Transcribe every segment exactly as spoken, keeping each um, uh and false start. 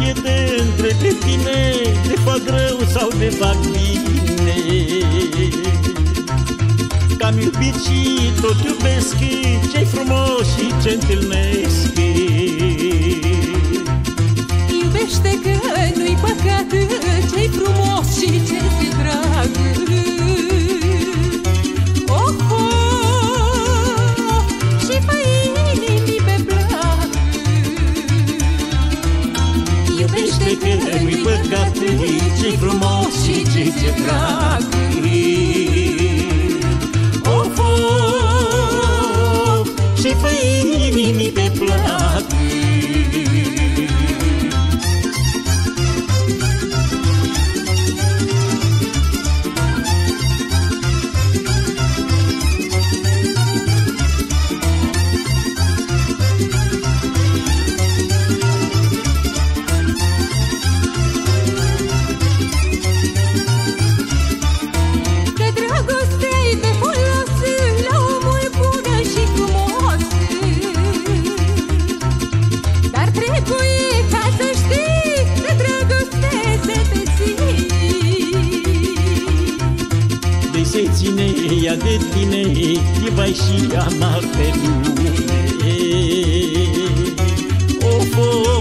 prieten între tine, te fac rău sau te fac bine. Că-am iubit și tot iubesc, ce-i frumos și ce întâlnesc. Iubește că nu-i păcat, ce-i frumos și ce-ți drag. Oh, oh, și fă inimii pe plac. Iubește că nu-i păcat, ce-i frumos și ce-ți drag. Of, of, și fă inimii pe plac. Se ține ea de tine, e vai și amar pe lume. Of,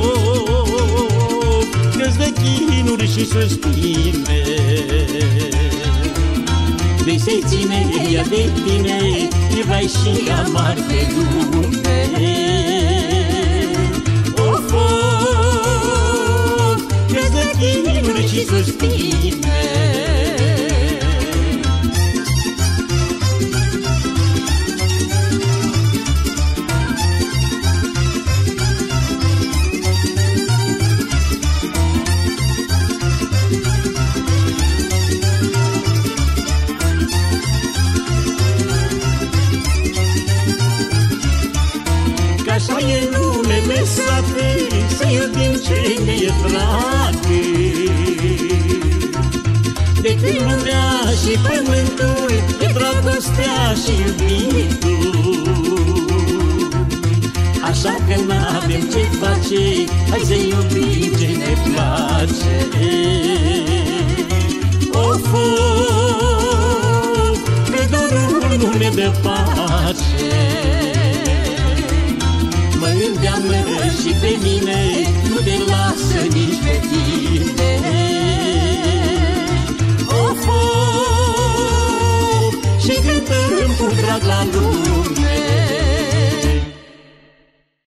of, că-ți dă chinuri și suspine. De se ține ea de tine, e vai și amar pe lume. Of, of, că-ți dă chinuri și suspine. Așa e numele sate, să iubim ce ne e drag. De când lumea și pământul, e dragostea și iubitul. Așa că n-avem ce face, hai să iubim ce ne place. Of, of, că dorul nu ne dă pace. Mă îndeamnă și pe mine, nu te lasă nici pe tine. Of, of, și cântăm cu drag la lume.